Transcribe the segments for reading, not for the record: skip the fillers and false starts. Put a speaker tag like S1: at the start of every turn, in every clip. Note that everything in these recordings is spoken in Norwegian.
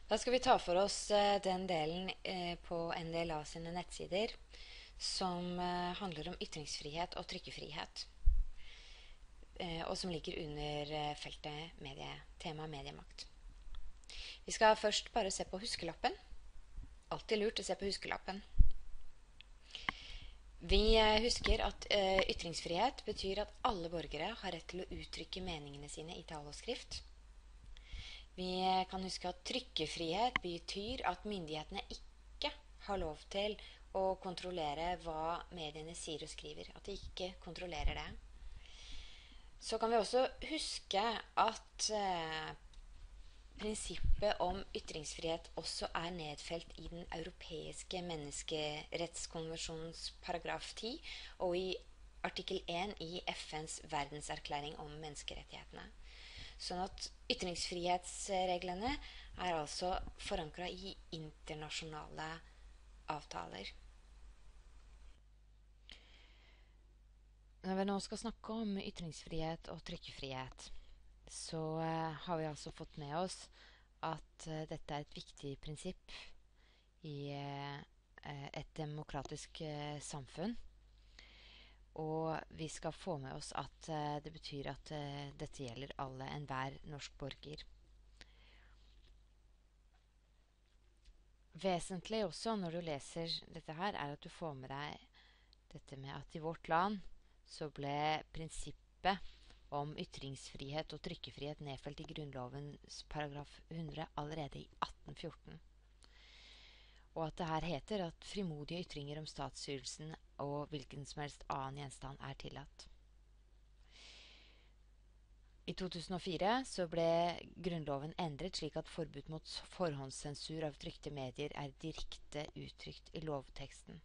S1: Da skal vi ta for oss den delen på NDLA sine nettsider som handler om ytringsfrihet og trykkefrihet, og som ligger under feltet tema mediemakt. Vi skal først bare se på huskelappen. Alltid lurt å se på huskelappen. Vi husker at ytringsfrihet betyr at alle borgere har rett til å uttrykke meningene sine i tale og skrift. Vi kan huske at trykkefrihet betyr at myndighetene ikke har lov til å kontrollere hva mediene sier og skriver. At de ikke kontrollerer det. Så kan vi også huske at prinsippet om ytringsfrihet også er nedfelt i den europeiske menneskerettskonvensjonens paragraf 10 og i artikkel 1 i FNs verdenserklæring om menneskerettighetene. Sånn at ytringsfrihetsreglene er altså forankret i internasjonale avtaler. Når vi nå skal snakke om ytringsfrihet og trykkefrihet, så har vi altså fått med oss at dette er et viktig prinsipp i et demokratisk samfunn. Og vi skal få med oss at det betyr at dette gjelder enhver norsk borger. Vesentlig også når du leser dette her, er at du får med deg dette med at i vårt land så ble prinsippet om ytringsfrihet og trykkefrihet nedfelt i Grunnlovens paragraf 100 allerede i 1814. Og at det her heter at frimodige ytringer om statsstyrelsen og hvilken som helst annen gjenstand er tillatt. I 2004 så ble Grunnloven endret slik at forbud mot forhåndssensur av trykte medier er direkte uttrykt i lovteksten.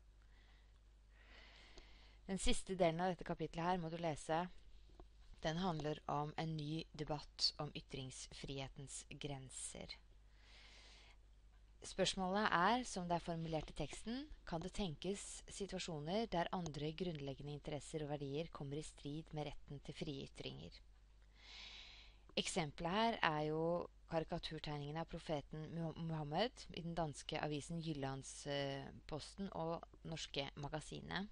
S1: Den siste delen av dette kapitlet her må du lese. Den handler om en ny debatt om ytringsfrihetens grenser. Spørsmålet er, som det er formulert i teksten, kan det tenkes situasjoner der andre grunnleggende interesser og verdier kommer i strid med retten til frie ytringer. Eksempelet her er jo karikaturtegningene av profeten Muhammed i den danske avisen Jyllandsposten og norske magasinet.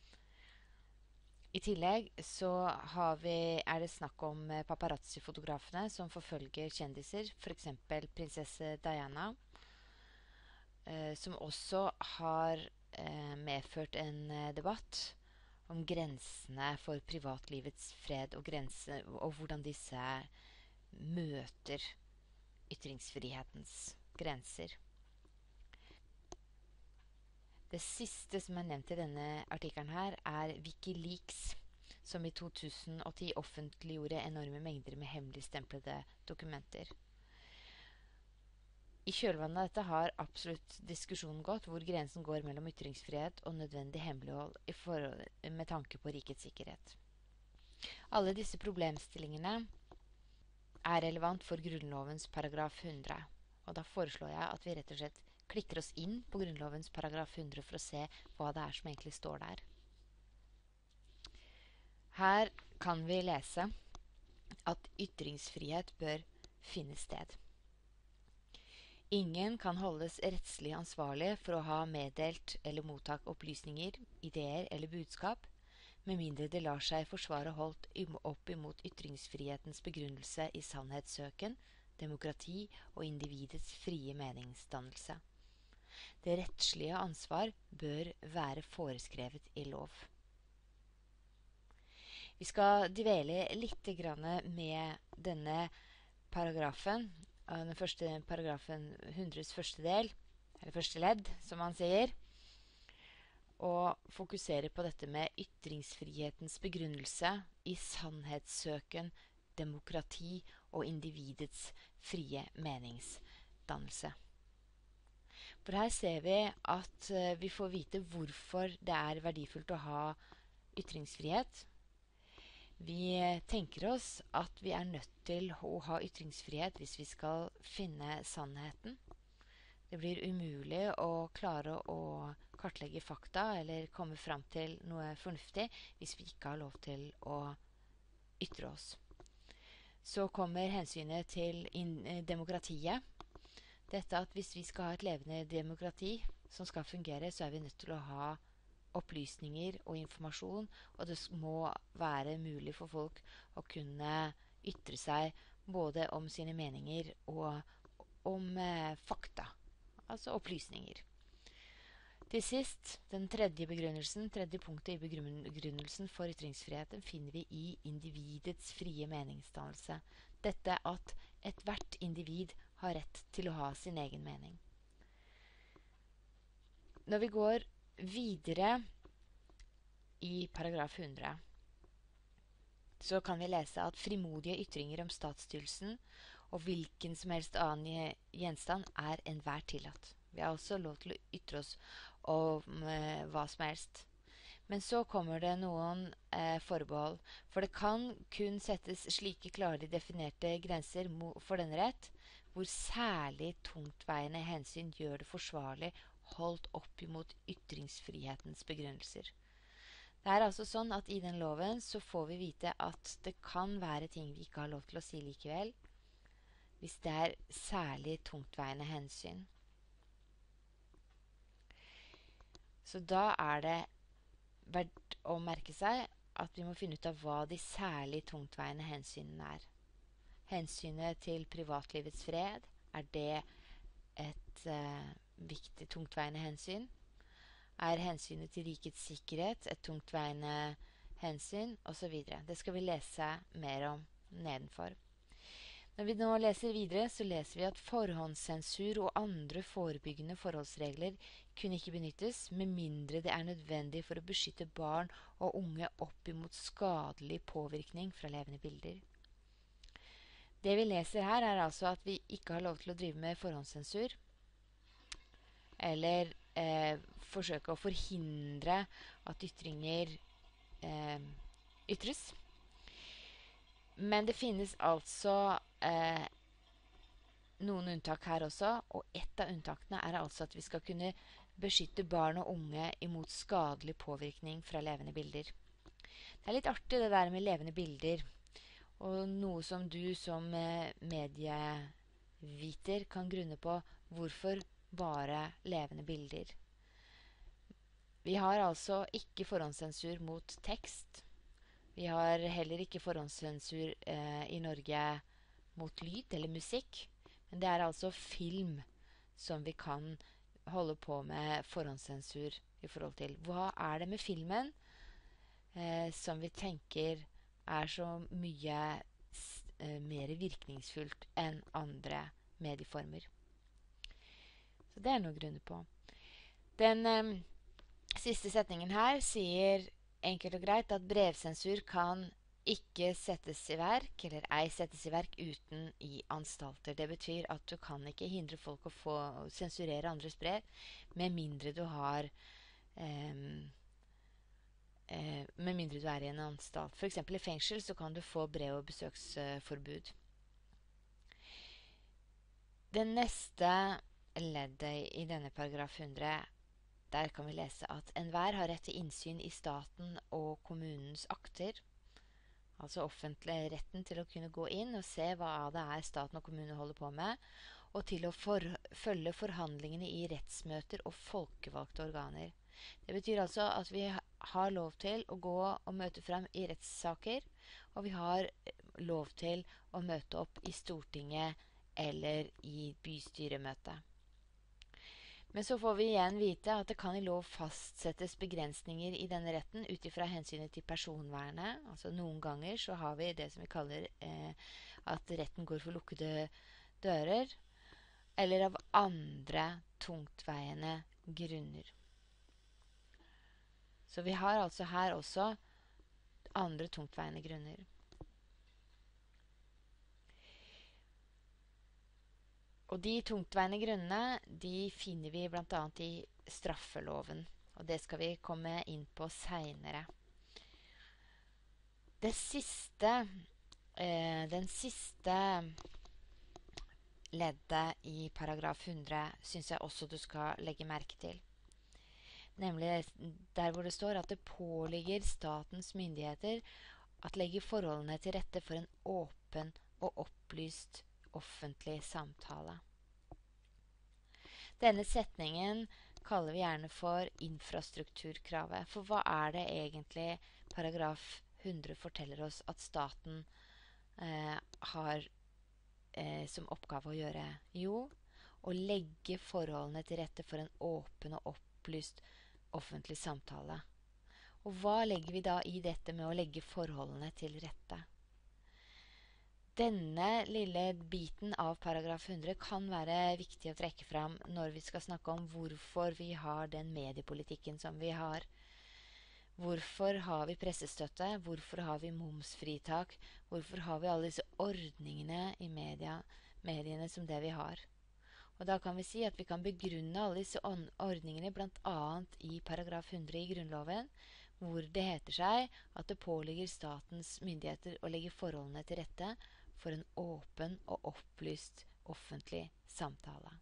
S1: I tillegg så er det snakk om paparazzi-fotografene som forfølger kjendiser, for eksempel prinsesse Diana, som også har medført en debatt om grensene for privatlivets fred og hvordan disse møter ytringsfrihetens grenser. Det siste som er nevnt i denne artikkelen her er Wikileaks, som i 2010 offentliggjorde enorme mengder med hemmeligstemplede dokumenter. I kjølvannet av dette har absolutt diskusjonen gått hvor grensen går mellom ytringsfrihet og nødvendig hemmelighold med tanke på rikets sikkerhet. Alle disse problemstillingene er relevant for Grunnlovens paragraf 100, og da foreslår jeg at vi rett og slett klikker oss inn på Grunnlovens paragraf 100 for å se hva det er som egentlig står der. Her kan vi lese at ytringsfrihet bør finne sted. Ingen kan holdes rettslig ansvarlig for å ha meddelt eller mottatt opplysninger, ideer eller budskap, med mindre det lar seg forsvare holdt opp imot ytringsfrihetens begrunnelse i sannhetssøken, demokrati og individets frie meningsdannelse. Det rettslige ansvar bør være foreskrevet i lov. Vi skal dvele litt med denne paragrafen, den første paragrafen 100s første del, eller første ledd, som man sier, og fokusere på dette med ytringsfrihetens begrunnelse i sannhetssøken, demokrati og individets frie meningsdannelse. For her ser vi at vi får vite hvorfor det er verdifullt å ha ytringsfrihet. Vi tenker oss at vi er nødt til å ha ytringsfrihet hvis vi skal finne sannheten. Det blir umulig å klare å kartlegge fakta eller komme fram til noe fornuftig hvis vi ikke har lov til å ytre oss. Så kommer hensynet til demokratiet. Dette at hvis vi skal ha et levende demokrati som skal fungere, så er vi nødt til å ha opplysninger og informasjon, og det må være mulig for folk å kunne ytre seg både om sine meninger og om fakta, altså opplysninger. Til sist, den tredje punktet i begrunnelsen for ytringsfriheten finner vi i individets frie meningsdannelse. Dette at ethvert individ har rett til å ha sin egen mening. Når vi går videre i paragraf 100, så kan vi lese at frimodige ytringer om statsstyrelsen og hvilken som helst annen gjenstand er enhver tillatt. Vi har også lov til å ytre oss om hva som helst. Men så kommer det noen forbehold, for det kan kun settes slike klare definerte grenser for denne rett, hvor særlig tungtveiende hensyn gjør det forsvarlig holdt opp imot ytringsfrihetens begrunnelser. Det er altså sånn at i den loven så får vi vite at det kan være ting vi ikke har lov til å si likevel, hvis det er særlig tungtveiende hensyn. Så da er det verdt å merke seg at vi må finne ut av hva de særlig tungtveiende hensynene er. Hensynet til privatlivets fred, er det et viktig tungtveiende hensyn? Er hensynet til rikets sikkerhet et tungtveiende hensyn? Og så videre. Det skal vi lese mer om nedenfor. Når vi nå leser videre, så leser vi at forhåndssensur og andre forebyggende forholdsregler kunne ikke benyttes, med mindre det er nødvendig for å beskytte barn og unge opp imot skadelig påvirkning fra levende bilder. Det vi leser her er altså at vi ikke har lov til å drive med forhåndssensur, eller forsøke å forhindre at ytringer ytres. Men det finnes altså noen unntak her også, og et av unntakene er altså at vi skal kunne beskytte barn og unge imot skadelig påvirkning fra levende bilder. Det er litt artig det der med levende bilder, og noe som du som medieviter kan grunne på hvorfor bare levende bilder. Vi har altså ikke forhåndssensur mot tekst. Vi har heller ikke forhåndssensur i Norge mot lyd eller musikk, men det er altså film som vi kan holde på med forhåndssensur i forhold til. Hva er det med filmen som vi tenker er så mye mer virkningsfullt enn andre medieformer? Så det er noe grunner på. Den siste setningen her sier enkelt og greit at brevsensur kan ikke settes i verk, eller ei settes i verk uten i anstalter. Det betyr at du kan ikke hindre folk å få sensurere andres brev, med mindre du har med mindre du er i en anstalt. For eksempel i fengsel så kan du få brev- og besøksforbud. Det neste leddet i denne paragraf 100, der kan vi lese at enhver har rett til innsyn i staten og kommunens akter, altså offentlig retten til å kunne gå inn og se hva det er staten og kommunen holder på med, og til å følge forhandlingene i rettsmøter og folkevalgte organer. Det betyr altså at vi har lov til å gå og møte frem i rettssaker, og vi har lov til å møte opp i Stortinget eller i bystyremøte. Men så får vi igjen vite at det kan i lov fastsettes begrensninger i denne retten ut ifra hensynet til personvernet. Altså noen ganger så har vi det som vi kaller at retten går for lukkede dører, eller av andre tungtveiende grunner. Så vi har altså her også andre tungtveiende grunner. Og de tungtveiende grunnene, de finner vi blant annet i straffeloven. Og det skal vi komme inn på senere. Den siste leddet i paragraf 100 synes jeg også du skal legge merke til. Nemlig der hvor det står at det påligger statens myndigheter at legge forholdene til rette for en åpen og opplyst offentlig samtale. Denne setningen kaller vi gjerne for infrastrukturkravet. For hva er det egentlig paragraf 100 forteller oss at staten har som oppgave å gjøre? Jo, å legge forholdene til rette for en åpen og opplyst offentlig samtale. Og hva legger vi da i dette med å legge forholdene til rette? Denne lille biten av paragraf 100 kan være viktig å trekke fram når vi skal snakke om hvorfor vi har den mediepolitikken som vi har. Hvorfor har vi pressestøtte? Hvorfor har vi momsfritak? Hvorfor har vi alle disse ordningene i mediene som det vi har? Og da kan vi si at vi kan begrunne alle disse ordningene blant annet i paragraf 100 i Grunnloven, hvor det heter seg at det påligger statens myndigheter å legge forholdene til rette for en åpen og opplyst offentlig samtale.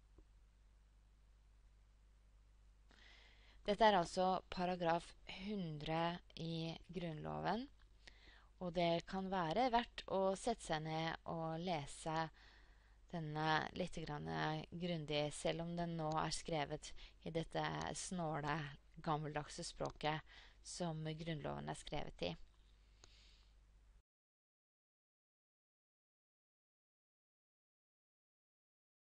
S1: Dette er altså paragraf 100 i Grunnloven, og det kan være verdt å sette seg ned og lese denne litt grundig, selv om den nå er skrevet i dette snåle, gammeldagse språket som Grunnloven er skrevet i.